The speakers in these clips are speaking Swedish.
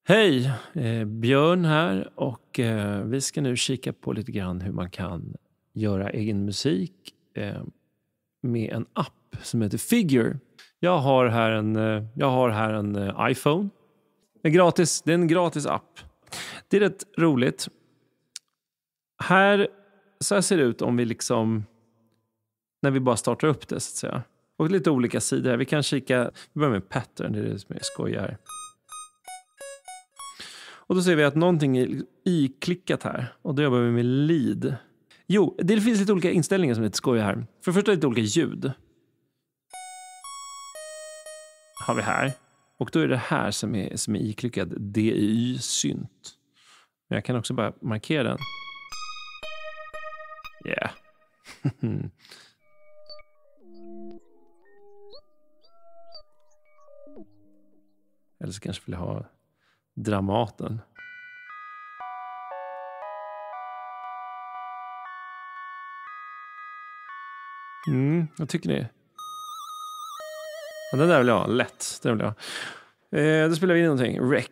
Hej, Björn här och vi ska nu kika på lite grann hur man kan göra egen musik med en app som heter Figure. Jag har här en iPhone. Det är en gratis app. Det är rätt roligt. Så här ser det ut om vi när vi bara startar upp det så att säga. Och lite olika sidor här. Vi börjar med pattern, det är det som är skoj här. Och då ser vi att någonting är iklickat här. Och då jobbar vi med lead. Jo, det finns lite olika inställningar som är lite skoj här. För det första lite olika ljud. Har vi här. Och då är det här som är iklickat. DI-synt. Men jag kan också bara markera den. Yeah. Eller så kanske vill jag ha Dramaten. Vad tycker ni? Ja, den där vill jag ha. Lätt. Den vill jag ha. Då spelar vi in någonting. Rec.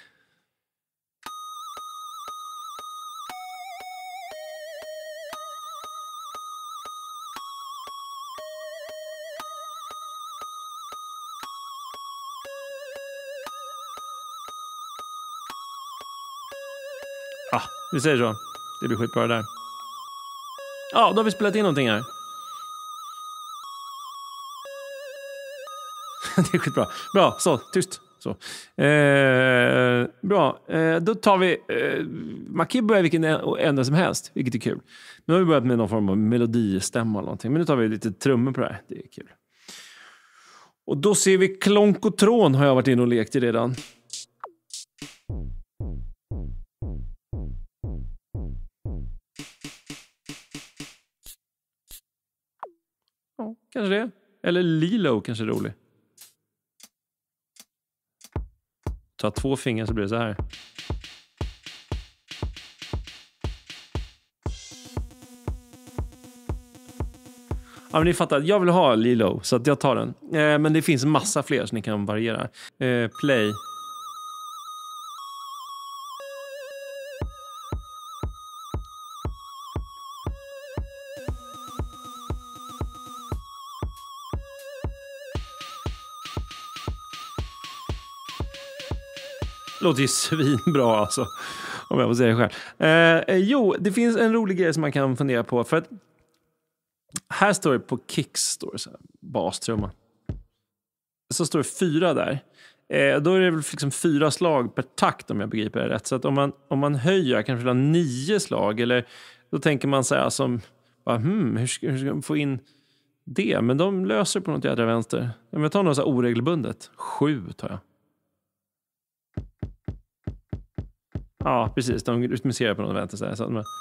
Vi säger så. Det blir skitbra där. Ja, då har vi spelat in någonting här. Det är skitbra. Bra, så, tyst. Så. Bra, då tar vi... man kan börja vilken ända som helst, vilket är kul. Nu har vi börjat med någon form av melodistämma eller någonting. Men nu tar vi lite trummor på det här. Det är kul. Och då ser vi klonkotron har jag varit inne och lekt i redan. Ja, kanske det. Eller Lilo kanske är rolig. Ta 2 fingrar så blir det så här. Ja, men ni fattar, jag vill ha Lilo så att jag tar den. Men det finns massa fler så ni kan variera. Play. Låter ju svinbra alltså, om jag får säga det själv. Det finns en rolig grej som man kan fundera på. För att här står det på Kicks, står det så här, bastrumma. Så står det 4 där. Då är det väl liksom 4 slag per takt om jag begriper det rätt. Så att om man höjer kanske vill ha 9 slag. Eller då tänker man så här som, hur ska man få in det? Men de löser på något jädra vänster. Om jag tar något så här oregelbundet. 7 tar jag. Ja, precis. De rytmiserar på något vänster så här. Så att man...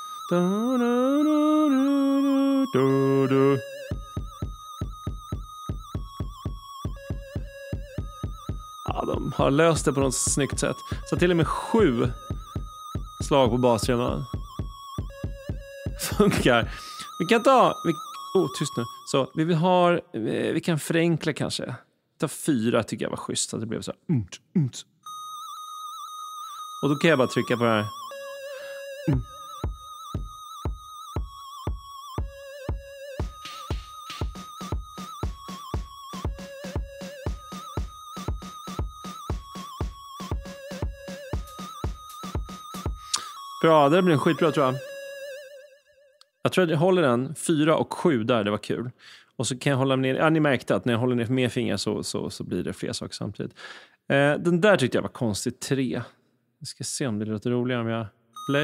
Ja, de har löst det på något snyggt sätt. Så till och med 7 slag på bastrumman funkar. Vi kan ta... tyst nu. Så vi kan förenkla kanske. Ta 4 tycker jag var schysst. Så att det blev så här... Och då kan jag bara trycka på det här. Bra, det blir en skitbra tror jag. Jag tror att jag håller den 4 och 7 där, det var kul. Och så kan jag hålla ner, ni märkte att när jag håller ner mer fingrar så blir det fler saker samtidigt. Den där tyckte jag var konstigt 3. Jag ska se om det låter roligare om jag play.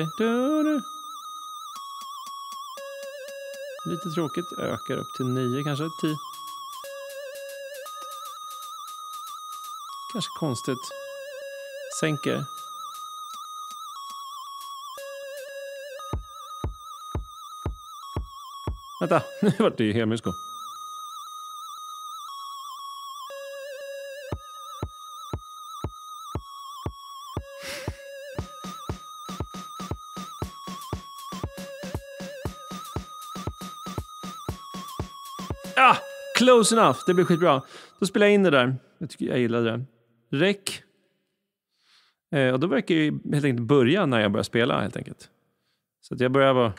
Lite tråkigt. Ökar upp till 9 kanske. 10. Kanske konstigt. Sänker. Vänta, nu vart det ju helmusko. Close enough, det blir skitbra. Då spelar jag in det där. Jag gillade det. Rec. Och då verkar ju helt enkelt börja när jag börjar spela helt enkelt. Så att jag börjar vara...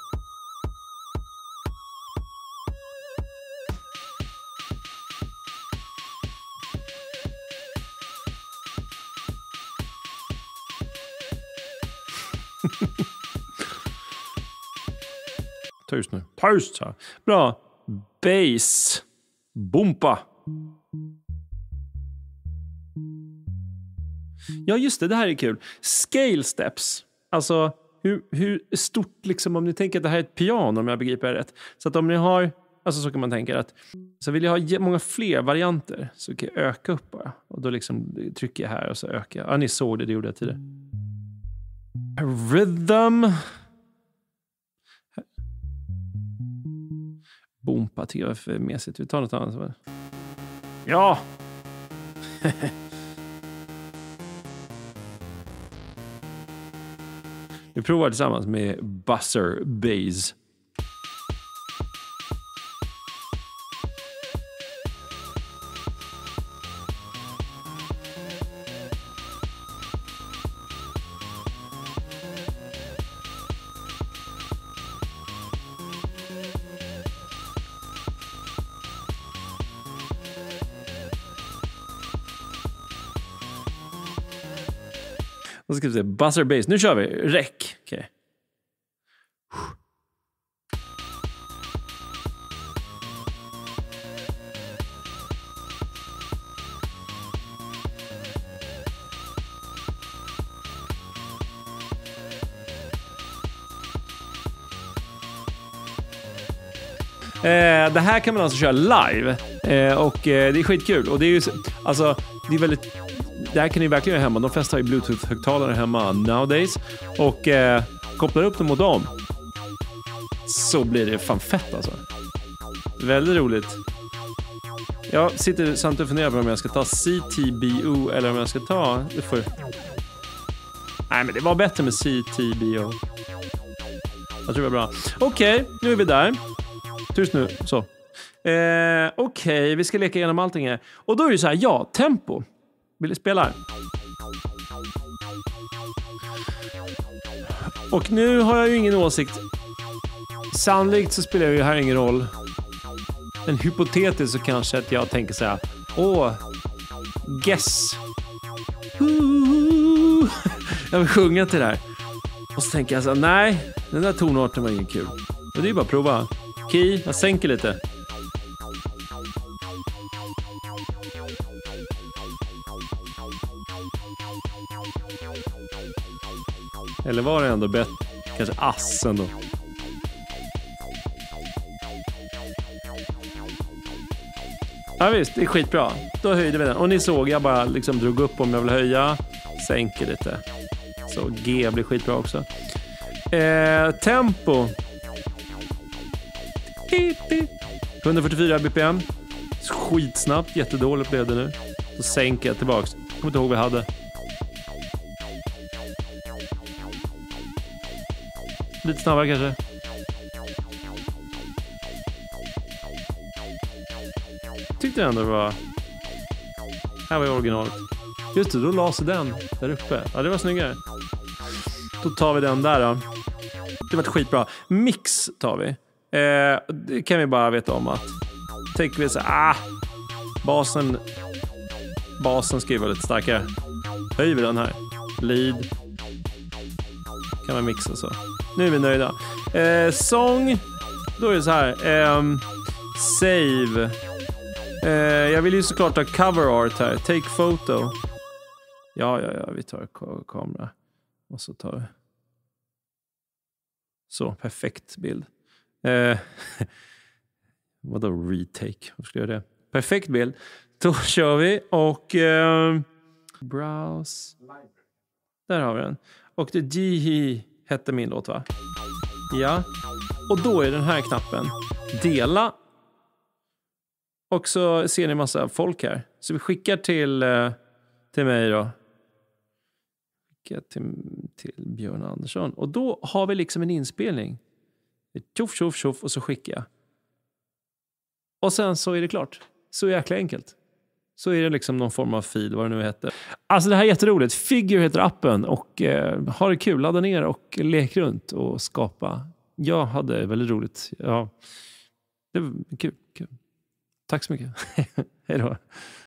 Tyst nu. Tyst så. Bra. Bass. Bumpa. Ja, just det. Det här är kul. Scale steps. Alltså, hur stort liksom, om ni tänker att det här är ett piano, om jag begriper det rätt. Så att om ni har, alltså så kan man tänka att, så vill jag ha många fler varianter, så kan jag öka upp bara. Och då liksom trycker jag här och så ökar jag. Ja, ni såg det, det gjorde jag tidigare. Rhythm. Bumpa tycker jag är för mesigt. Vi tar något annat. Ja! Vi provar tillsammans med buzzer bass. Och så ska vi se, buzzer bass. Nu kör vi. Räck. Okej. Okay. Det här kan man alltså köra live. Och det är skitkul. Och det är ju, alltså, det är väldigt... Det här kan ni verkligen göra hemma. De flesta har ju Bluetooth-högtalare hemma nowadays. Och kopplar upp dem mot dem. Så blir det fan fett alltså. Väldigt roligt. Jag sitter samt och funderar på om jag ska ta CTBO eller om jag ska ta... Nej, men det var bättre med CTBO. Jag tror det var bra. Okej, nu är vi där. Tyst nu, så. Okej, vi ska leka igenom allting här. Och då är det så här, ja, tempo. Vill du spela? Och nu har jag ju ingen åsikt. Sannolikt så spelar ju här ingen roll. Men hypotetiskt så kanske att jag tänker så här: guess. Jag vill sjunga till det här. Och så tänker jag så här, nej, den där tonarten var ingen kul. Och det är bara att prova. Key, jag sänker lite. Eller var det ändå bättre? Kanske assen då. Ja visst, det är skitbra. Då höjde vi den. Och ni såg, jag bara liksom drog upp om jag vill höja. Sänker lite. Så G blir skitbra också. Tempo. 144 bpm. Skitsnabbt, jättedåligt blev det nu. Så sänker jag tillbaks. Kommer inte ihåg vad jag hade. Lite snabbare kanske. Tyckte jag ändå det var... Här var ju originalet. Just det, då la sig den där uppe. Ja, det var snyggare. Då tar vi den där då. Det var skitbra. Mix tar vi. Det kan vi bara veta om att... Tänker vi så basen ska ju vara lite starkare. Höjer vi den här. Lead. Kan man mixa så. Nu är vi nöjda. Sång. Då är det så här. Save. Jag vill ju såklart ha cover art här. Take photo. Ja. Vi tar kamera. Och så tar vi. Så, perfekt bild. Vadå retake? Vad ska jag göra det? Perfekt bild. Då kör vi. Och browse. Där har vi den. Och det G hette min låt, va? Ja. Och då är den här knappen. Dela. Och så ser ni massa folk här. Så vi skickar till mig då. Skickar till Björn Andersson. Och då har vi liksom en inspelning. Tjoff, tjoff, tjoff. Och så skickar jag. Och sen så är det klart. Så jäkla enkelt. så är det liksom någon form av feed, vad det nu heter. Alltså det här är jätteroligt. Figure heter appen och ha det kul. Ladda ner och lek runt och skapa. Jag hade väldigt roligt. Ja, det var kul. Tack så mycket. Hej då.